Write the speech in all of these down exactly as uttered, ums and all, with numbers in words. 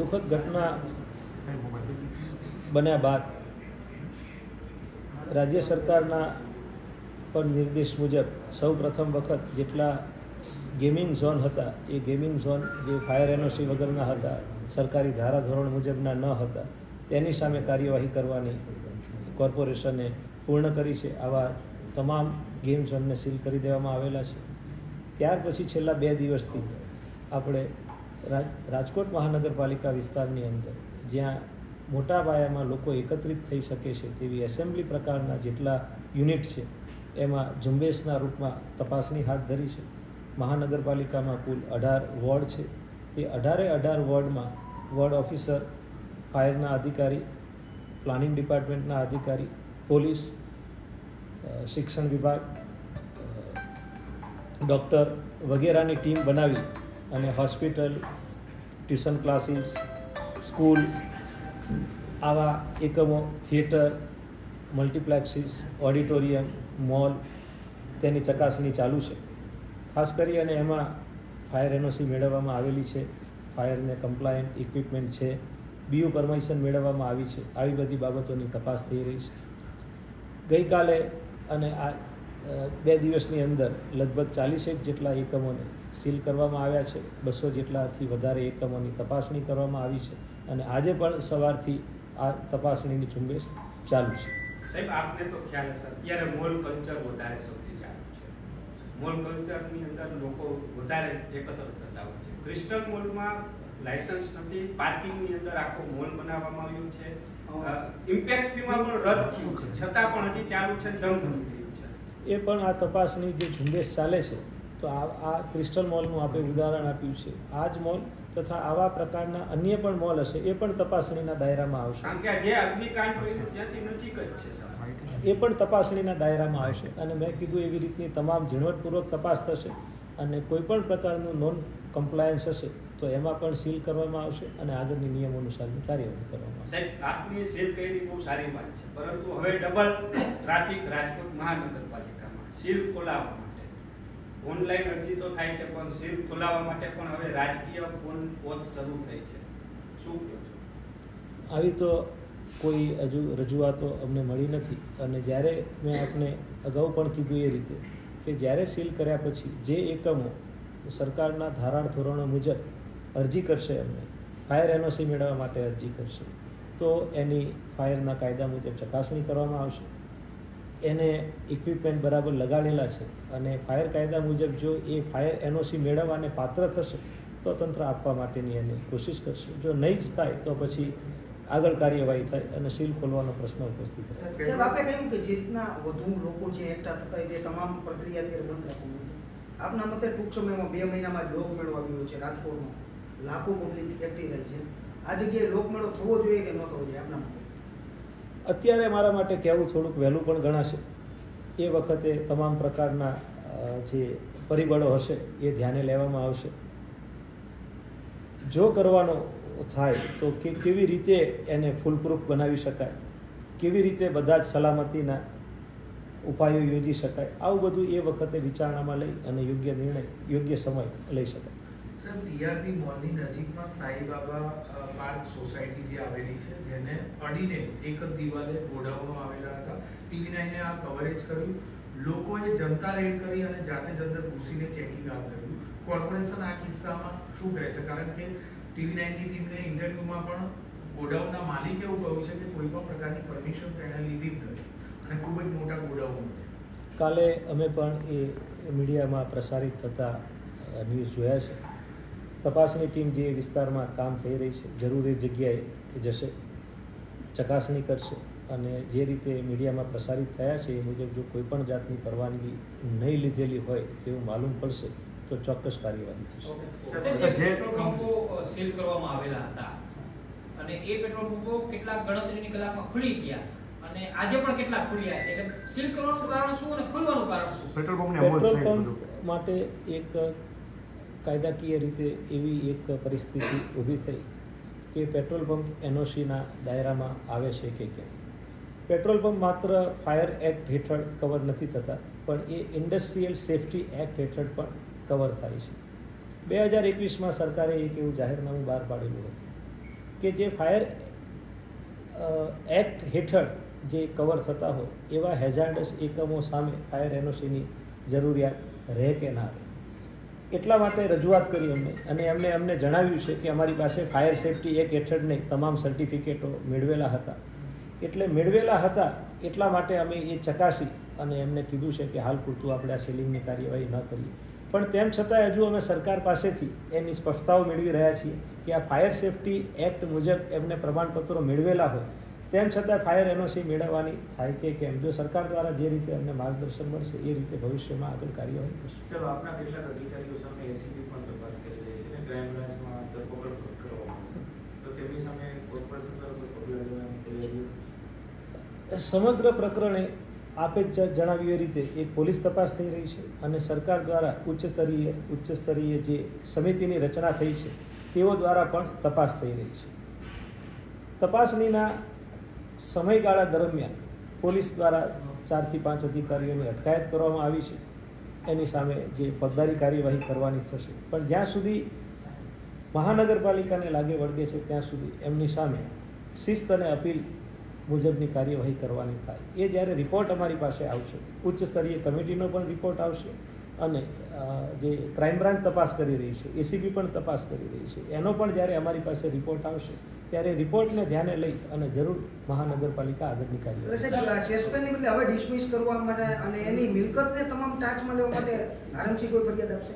દુઃખદ ઘટના બન્યા બાદ રાજ્ય સરકારના પર નિર્દેશ મુજબ સૌ પ્રથમ વખત જેટલા ગેમિંગ ઝોન હતા એ ગેમિંગ ઝોન જે ફાયર એનઓસી વગરના હતા, સરકારી ધારાધોરણ મુજબના ન હતા, તેની સામે કાર્યવાહી કરવાની કોર્પોરેશને પૂર્ણ કરી છે. આવા તમામ ગેમ ઝોનને સીલ કરી દેવામાં આવેલા છે. ત્યાર પછી છેલ્લા બે દિવસથી આપણે રાજકોટ મહાનગરપાલિકા વિસ્તારની અંદર જ્યાં મોટા પાયામાં લોકો એકત્રિત થઈ શકે છે તેવી એસેમ્બલી પ્રકારના જેટલા યુનિટ છે એમાં ઝુંબેશના રૂપમાં તપાસણી હાથ ધરી છે. મહાનગરપાલિકામાં કુલ અઢાર વોર્ડ છે. તે અઢારે અઢાર વોર્ડમાં વોર્ડ ઓફિસર, ફાયરના અધિકારી, પ્લાનિંગ ડિપાર્ટમેન્ટના અધિકારી, પોલીસ, શિક્ષણ વિભાગ, ડૉક્ટર વગેરેની ટીમ બનાવી અને હોસ્પિટલ, ટ્યુશન ક્લાસીસ, સ્કૂલ, આવા એકમો, થિયેટર, મલ્ટીપ્લેક્સીસ, ઓડિટોરિયમ, મોલ, તેની ચકાસણી ચાલુ છે. ખાસ કરી અને એમાં ફાયર એનઓસી મેળવવામાં આવેલી છે, ફાયરને કમ્પ્લાયન્ટ ઇક્વિપમેન્ટ છે, બીયુ પરમિશન મેળવવામાં આવી છે. આવી બધી બાબતોની તપાસ થઈ રહી છે. ગઈકાલે અને આ બે દિવસની અંદર લગભગ ચાલીસેક જેટલા એકમોને સીલ કરવામાં આવ્યા છે. બસો જેટલાથી વધારે એકમોની તપાસણી કરવામાં આવી છે અને આજે પણ સવારથી આ તપાસણીની ઝુંબેશ ચાલુ છે. સાહેબ, આપને તો ખ્યાલ હશે અત્યારે મોલ કલ્ચર વધારે સૌથી ચાલુ છે. મોલ કલ્ચરની અંદર લોકો વધારે એકત્ર થતા હોય છે. ક્રિસ્ટલ મોલમાં લાયસન્સ નથી, પાર્કિંગની અંદર આખો મોલ બનાવવામાં આવ્યો છે, ઇમ્પેક્ટ ફીમાં પણ રદ થયું છે, છતાં પણ હજી ચાલુ છે, ધમધમી રહ્યું છે. એ પણ આ તપાસની જે ઝુંબેશ ચાલે છે તો આ આ ક્રિસ્ટલ મોલનું આપણે ઉદાહરણ આપ્યું છે. આ જ મોલ તથા આવા પ્રકારના અન્ય પણ મોલ હશે એ પણ તપાસણીના દાયરામાં આવશે. કારણ કે જે અગ્નિકાંડ બન્યો ત્યાંથી નજીક જ છે સર, એ પણ તપાસણીના દાયરામાં આવશે. અને મેં કીધું એવી રીતની તમામ ઝીણવટપૂર્વક તપાસ થશે અને કોઈ પણ પ્રકારનું નોન કમ્પ્લાયન્સ હશે તો એમાં પણ સીલ કરવામાં આવશે અને આગળની નિયમો અનુસારની કાર્યવાહી કરવામાં આવશે. સાહેબ, આપની સીલ કરી બહુ સારી વાત છે, પરંતુ હવે ડબલ ટ્રાફિક રાજકોટ મહાનગરપાલિકામાં સીલ ખોલાવવા માટે ઓનલાઈન અરજી તો થાય છે, પણ સીલ ખોલાવવા માટે પણ હવે રાજકીય ફોન પોચ શરૂ થઈ છે. શું કહો છો? આવી તો કોઈ હજુ રજૂઆતો અમને મળી નથી. અને જ્યારે મેં આપને અગાઉ પણ કીધું એ રીતે કે જ્યારે સીલ કર્યા પછી જે એકમો સરકારના ધારાળ ધોરણો મુજબ અરજી કરશે, અમને ફાયર એનઓસી મેળવવા માટે અરજી કરશે, તો એની ફાયરના કાયદા મુજબ ચકાસણી કરવામાં આવશે. એને ઇક્વિપમેન્ટ બરાબર લગાડેલા છે અને ફાયર કાયદા મુજબ જો એ ફાયર એનઓસી મેળવવાને પાત્ર થશે તો તંત્ર આપવા માટેની એની કોશિશ કરશે. જો નહીં જ થાય તો પછી આગળ કાર્યવાહી થાય અને સીલ ખોલવાનો પ્રશ્ન ઉપસ્થિત થાય. સાહેબ, આપે કહ્યું કે જે રીતના વધુ લોકો જે એકઠા થતા હોય તે તમામ પ્રક્રિયા અત્યારે બંધ રાખવામાં આવી. આપના મતે ટૂંક સમયમાં બે મહિનામાં જ લોકમેળો આવ્યો છે રાજકોટમાં, લાખો પબ્લિક એકઠી થાય છે. આ જગ્યાએ લોકમેળો થવો જોઈએ કે ન થવો જોઈએ આપના મતે? અત્યારે મારા માટે કહેવું થોડુંક વહેલું પણ ગણાશે. એ વખતે તમામ પ્રકારના જે પરિબળો હશે એ ધ્યાને લેવામાં આવશે. જો કરવાનો થાય તો કે કેવી રીતે એને ફૂલપ્રૂફ બનાવી શકાય, કેવી રીતે બધા જ સલામતીના ઉપાયો યોજી શકાય, આવું બધું એ વખતે વિચારણામાં લઈ અને યોગ્ય નિર્ણય યોગ્ય સમય લઈ શકાય. સર, ટીઆરપી મોલની નજીકમાં સાઈબાબા પાર્ક સોસાયટી જે આવેલી છે જેને અડીને એક જ દિવાલે ગોડાઉનો આવેલા હતા. ટીવી નાઇને આ કવરેજ કર્યું. લોકોએ જનતા રેડ કરી અને જાતે જ અંદર ઘૂસીને ચેકિંગ હાથ ધર્યું. કોર્પોરેશન આ કિસ્સામાં શું કહે છે? કારણ કે ટીવી નાઇનની ટીમને ઇન્ટરવ્યુમાં પણ ગોડાઉનના માલિકે એવું કહ્યું છે કે કોઈ પણ પ્રકારની પરમિશન તેણે લીધી જ નથી અને ખૂબ જ મોટા ગોડાઉન. કાલે અમે પણ એ મીડિયામાં પ્રસારિત થતા ન્યૂઝ જોયા છે. તપાસની ટીમ જે વિસ્તારમાં કામ થઈ રહી છે જરૂરી જગ્યાએ જશે, ચકાસણી કરશે અને જે રીતે મીડિયામાં પ્રસારિત થયા છે એ મુજબ જો કોઈ પણ જાતની પરવાનગી નહીં લીધેલી હોય તેવું માલુમ પડશે તો ચોક્કસ કાર્યવાહી થશે. જે પેટ્રોલ પંપો સીલ કરવામાં આવેલા હતા અને એ પેટ્રોલ પંપો કેટલાક ગણતરીની કલાકમાં ખુલી ગયા અને આજે પણ કેટલાક ખુલ્યા છે, એટલે સીલ કરવાનું કારણ શું અને ખુલવાનું કારણ શું? પેટ્રોલ પંપ માટે એક કાયદાકીય રીતે એવી એક પરિસ્થિતિ ઊભી થઈ કે પેટ્રોલ પંપ એનઓસીના દાયરામાં આવે છે કે કેમ. પેટ્રોલ પંપ માત્ર ફાયર એક્ટ હેઠળ કવર નથી થતા પણ એ ઇન્ડસ્ટ્રીયલ સેફ્ટી એક્ટ હેઠળ પણ કવર થાય છે. બે હજાર એકવીસમાં સરકારે એક એવું જાહેરનામું બહાર પાડેલું હતું કે જે ફાયર એક્ટ હેઠળ જે કવર થતા હોય એવા હેઝાર્ડસ એકમો સામે ફાયર એનઓસીની જરૂરિયાત રહે કે ના રહે. એટલા માટે રજૂઆત કરી અમને, અને એમને અમને જણાવ્યું છે કે અમારી પાસે ફાયર સેફ્ટી એક્ટ હેઠળની તમામ સર્ટિફિકેટો મેળવેલા હતા. એટલે મેળવેલા હતા એટલા માટે અમે એ ચકાસી અને એમને કીધું છે કે હાલ પૂરતું આપણે આ સીલિંગની કાર્યવાહી ન કરીએ. પણ તેમ છતાં હજુ અમે સરકાર પાસેથી એની સ્પષ્ટતાઓ મેળવી રહ્યા છીએ કે આ ફાયર સેફ્ટી એક્ટ મુજબ એમને પ્રમાણપત્રો મેળવેલા હોય તેમ છતાં ફાયર એનઓસી મેળવવાની થાય કે કેમ. જો સરકાર દ્વારા જે રીતે અમને માર્ગદર્શન મળશે એ રીતે ભવિષ્યમાં આગળ કાર્યવાહી થશે. સર, આપના કેટલાક અધિકારીઓ સામે એસીબી પણ તપાસ કરી રહી છે અને ક્રાઇમ બ્રાન્ચમાં ધરપકડ પણ કરવામાં આવશે, તો તેમની સામે કોર્પોરેશન દ્વારા કોઈ પગલાં લેવાની તૈયારીઓ? સમગ્ર પ્રકરણે આપે જ જણાવ્યું એ રીતે એક પોલીસ તપાસ થઈ રહી છે અને સરકાર દ્વારા ઉચ્ચ સ્તરીય ઉચ્ચ સ્તરીય જે સમિતિની રચના થઈ છે તેઓ દ્વારા પણ તપાસ થઈ રહી છે. તપાસણીના સમયગાળા દરમિયાન પોલીસ દ્વારા ચારથી પાંચ અધિકારીઓની અટકાયત કરવામાં આવી છે. એની સામે જે ફોજદારી કાર્યવાહી કરવાની થશે, પણ જ્યાં સુધી મહાનગરપાલિકાને લાગે વળગે છે ત્યાં સુધી એમની સામે શિસ્ત અને અપીલ મુજબની કાર્યવાહી કરવાની થાય. એ જ્યારે રિપોર્ટ અમારી પાસે આવશે, ઉચ્ચ સ્તરીય કમિટીનો પણ રિપોર્ટ આવશે અને જે ક્રાઇમ બ્રાન્ચ તપાસ કરી રહી છે, એસીબી પણ તપાસ કરી રહી છે, એનો પણ જ્યારે અમારી પાસે રિપોર્ટ આવશે ત્યારે રિપોર્ટને ધ્યાને લઈ અને જરૂર મહાનગરપાલિકા આગળની કાર્યવાહી. સસ્પેન્ડની બદલે હવે ડિસમિસ કરવા માટે અને એની મિલકતને તમામ ટાંચમાં લેવા માટે આરએમસી કોઈ ફરિયાદ આપશે?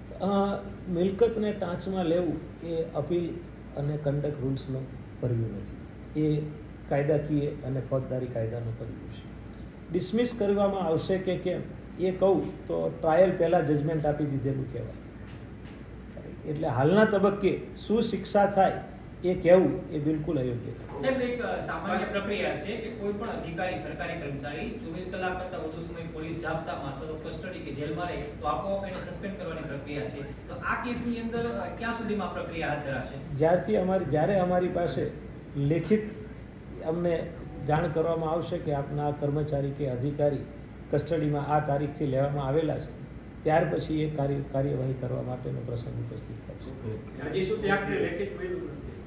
મિલકતને ટાંચમાં લેવું એ અપીલ અને કન્ડક્ટ રૂલ્સનો પરવ્યુ નથી, એ કાયદાકીય અને ફોજદારી કાયદાનો પરવ્યુ છે. ડિસમિસ કરવામાં આવશે કે કેમ એ કહું તો ટ્રાયલ પહેલાં જજમેન્ટ આપી દીધેલું કહેવાય. એટલે હાલના તબક્કે શું શિક્ષા થાય એ કહેવું એ બિલકુલ અયોગ્ય છે. સાહેબ, એક સામાન્ય પ્રક્રિયા છે કે કોઈ પણ અધિકારી, સરકારી કર્મચારી ચોવીસ કલાક કરતાં વધુ સમય પોલીસ જાપ્તામાં અથવા તો કસ્ટડી કે જેલમાં રહે તો આપોઆપ એને સસ્પેન્ડ કરવાની પ્રક્રિયા છે. તો આ કેસની અંદર ક્યાં સુધીમાં પ્રક્રિયા હાથ ધરાશે? જ્યારથી અમારી જ્યારે અમારી પાસે લેખિત અમને જાણ કરવામાં આવશે કે આપના કર્મચારી કે અધિકારી કસ્ટડીમાં આ તારીખથી લેવામાં આવેલા છે, ત્યાર પછી એ કાર્ય કાર્યવાહી કરવા માટેનો પ્રસંગ ઉપસ્થિત થશે. હજી સુધી આપણે લેખિત મળ્યું નથી.